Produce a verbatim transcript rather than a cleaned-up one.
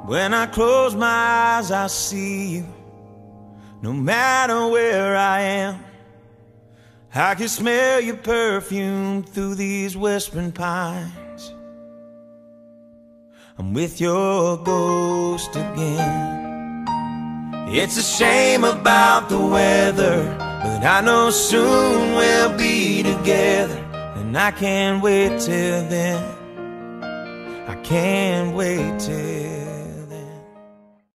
When I close my eyes, I see you. No matter where I am, I can smell your perfume through these whispering pines. I'm with your ghost again. It's a shame about the weather, but I know soon we'll be together. And I can't wait till then. I can't wait till